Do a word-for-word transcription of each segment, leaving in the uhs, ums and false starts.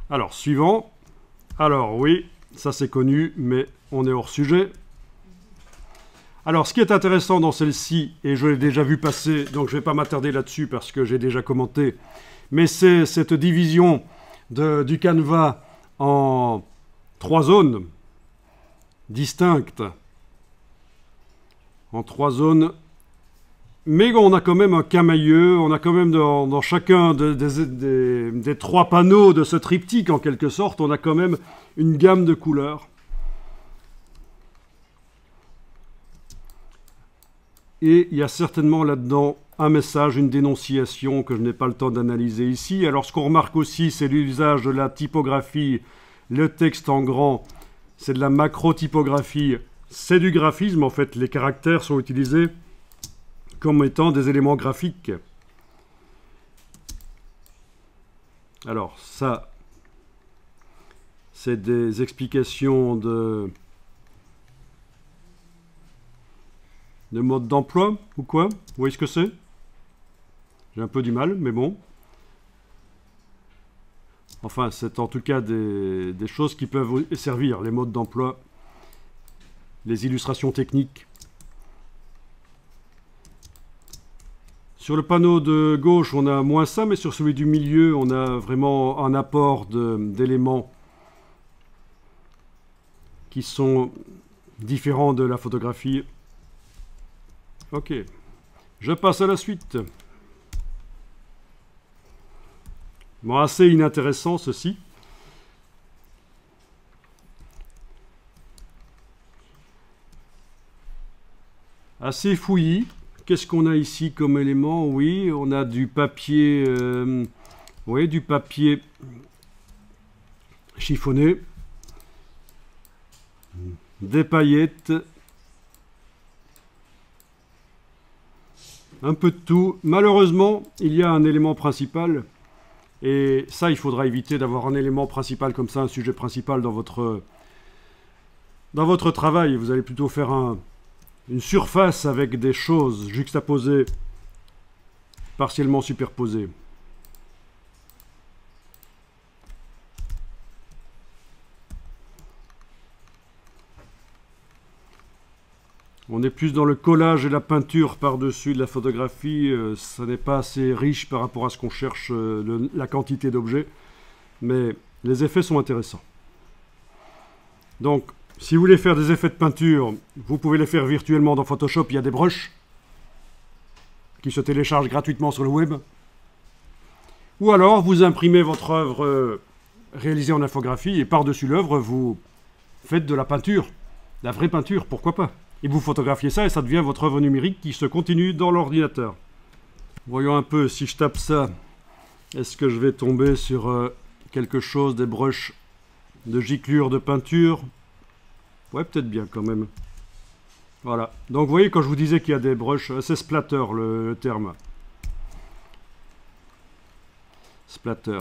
Alors, suivant. Alors, oui, ça c'est connu, mais on est hors sujet. Alors, ce qui est intéressant dans celle-ci, et je l'ai déjà vu passer, donc je ne vais pas m'attarder là-dessus parce que j'ai déjà commenté, mais c'est cette division de, du canevas en trois zones distinctes. En trois zones. Mais on a quand même un camailleux, on a quand même dans, dans chacun de, des, des, des trois panneaux de ce triptyque, en quelque sorte, on a quand même une gamme de couleurs. Et il y a certainement là-dedans un message, une dénonciation que je n'ai pas le temps d'analyser ici. Alors ce qu'on remarque aussi, c'est l'usage de la typographie, le texte en grand, c'est de la macro-typographie, c'est du graphisme, en fait, les caractères sont utilisés comme étant des éléments graphiques. Alors ça, c'est des explications de... de mode d'emploi ou quoi? Vous voyez ce que c'est? J'ai un peu du mal, mais bon. Enfin, c'est en tout cas des, des choses qui peuvent servir, les modes d'emploi, les illustrations techniques. Sur le panneau de gauche, on a moins ça, mais sur celui du milieu, on a vraiment un apport d'éléments qui sont différents de la photographie. Ok, je passe à la suite. Bon, assez inintéressant ceci. Assez fouillis. Qu'est-ce qu'on a ici comme élément? Oui, on a du papier, euh, oui, du papier chiffonné, des paillettes, un peu de tout. Malheureusement, il y a un élément principal, et ça, il faudra éviter d'avoir un élément principal comme ça, un sujet principal dans votre, dans votre travail. Vous allez plutôt faire un... une surface avec des choses juxtaposées, partiellement superposées. On est plus dans le collage et la peinture par-dessus de la photographie. Euh, ça n'est pas assez riche par rapport à ce qu'on cherche, euh, le, la quantité d'objets. Mais les effets sont intéressants. Donc, si vous voulez faire des effets de peinture, vous pouvez les faire virtuellement dans Photoshop. Il y a des brushes qui se téléchargent gratuitement sur le web. Ou alors, vous imprimez votre œuvre euh, réalisée en infographie et par-dessus l'œuvre, vous faites de la peinture. De la vraie peinture, pourquoi pas. Et vous photographiez ça et ça devient votre œuvre numérique qui se continue dans l'ordinateur. Voyons un peu, si je tape ça, est-ce que je vais tomber sur euh, quelque chose, des brushes de giclure de peinture? Ouais, peut-être bien quand même. Voilà. Donc vous voyez, quand je vous disais qu'il y a des brushes, c'est splatter le, le terme. Splatter.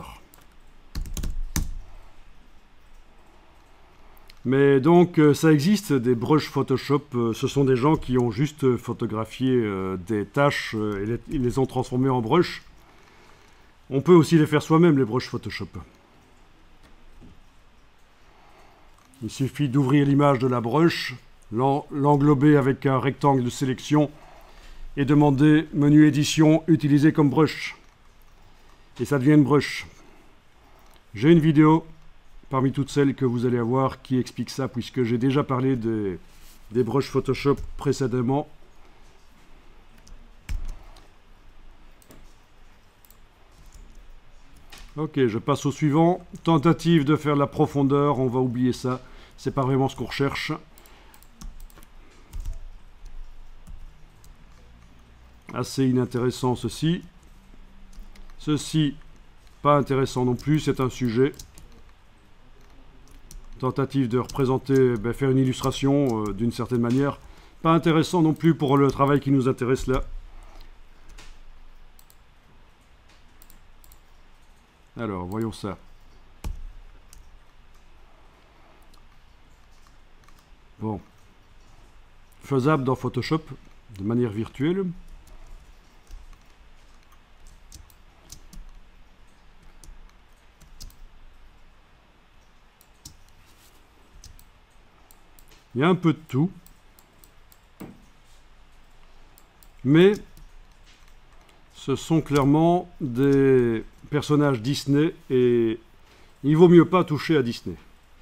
Mais donc, ça existe, des brushes Photoshop. Ce sont des gens qui ont juste photographié euh, des tâches euh, et les, ils les ont transformées en brushes. On peut aussi les faire soi-même, les brushes Photoshop. Il suffit d'ouvrir l'image de la brush, l'englober avec un rectangle de sélection et demander menu édition, utiliser comme brush. Et ça devient une brush. J'ai une vidéo parmi toutes celles que vous allez avoir qui explique ça, puisque j'ai déjà parlé des, des brushes Photoshop précédemment. Ok, je passe au suivant. Tentative de faire de la profondeur, on va oublier ça. C'est pas vraiment ce qu'on recherche. Assez inintéressant ceci. Ceci, pas intéressant non plus, c'est un sujet. Tentative de représenter, ben, faire une illustration euh, d'une certaine manière. Pas intéressant non plus pour le travail qui nous intéresse là. Alors, voyons ça. Bon. Faisable dans Photoshop, de manière virtuelle. Il y a un peu de tout. Mais ce sont clairement des personnages Disney et il vaut mieux pas toucher à Disney.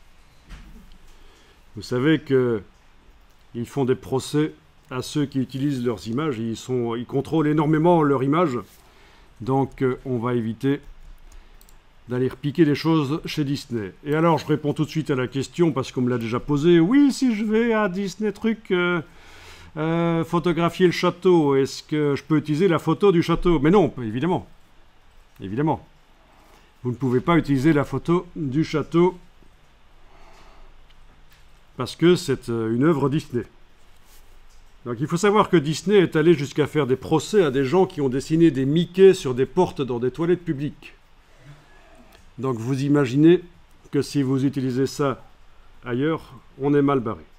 Vous savez qu'ils font des procès à ceux qui utilisent leurs images. Ils, sont, ils contrôlent énormément leur image. Donc euh, on va éviter d'aller repiquer des choses chez Disney. Et alors je réponds tout de suite à la question parce qu'on me l'a déjà posé. Oui, si je vais à Disney Truc euh, euh, photographier le château, est-ce que je peux utiliser la photo du château? Mais non, évidemment. Évidemment. Vous ne pouvez pas utiliser la photo du château parce que c'est une œuvre Disney. Donc il faut savoir que Disney est allé jusqu'à faire des procès à des gens qui ont dessiné des Mickey sur des portes dans des toilettes publiques. Donc vous imaginez que si vous utilisez ça ailleurs, on est mal barré.